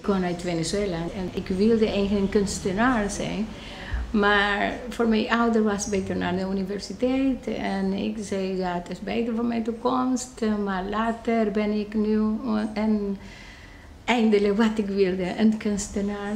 kom uit Venezuela en ik wilde eigenlijk een kunstenaar zijn. Maar voor mijn ouder was het beter naar de universiteit. En ik zei, ja, het is beter voor mijn toekomst. Maar later ben ik nu en eindelijk wat ik wilde, een kunstenaar.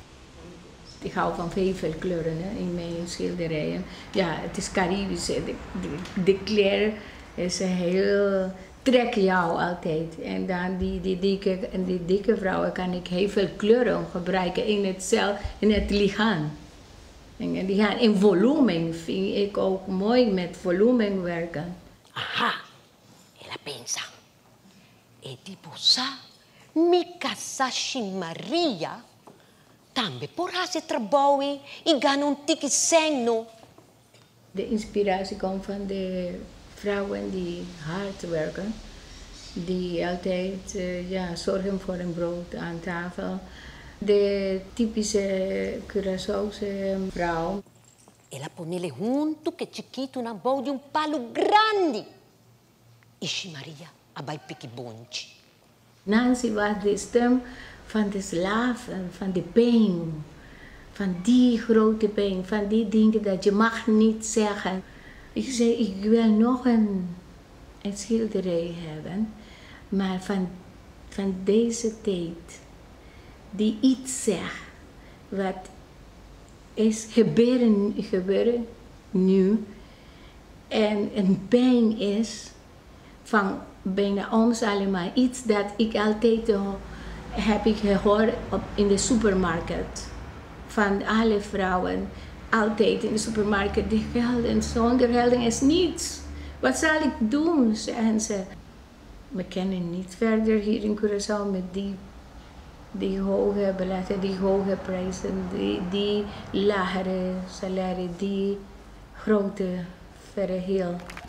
Ik hou van veel kleuren in mijn schilderijen. Ja, het is Caribisch. De kleur is heel... trek jou altijd. En dan die dikke vrouwen kan ik heel veel kleuren gebruiken in het lichaam. En die gaan in volume vind ik ook mooi met volume werken. Aha, ela pensa. E tipo sa, mi casa Maria, tambe porra se trabalhe e ganha um tiki no. De inspiratie komt van de vrouwen die hard werken, die altijd zorgen voor een brood aan tafel. De typische Curaçaose vrouw. Ela põe ele junto, que chiquito, na bowl de palo grande. Ixi Maria, abai pique bonde. Anansi was de stem van de slaven, van de pijn. Van die grote pijn, van die dingen dat je mag niet zeggen. Ik zei, ik wil nog een schilderij hebben, maar van deze tijd. Die iets zegt, wat is gebeuren nu. En een pijn is van bijna ons allemaal. Iets dat ik altijd heb gehoord in de supermarkt. Van alle vrouwen, altijd in de supermarkt, die gelden, zonder gelden is niets. Wat zal ik doen, zeggen ze. We kennen niet verder hier in Curaçao met die hoge belasting, die hoge prijzen, die lagere salarissen, die grote verheel.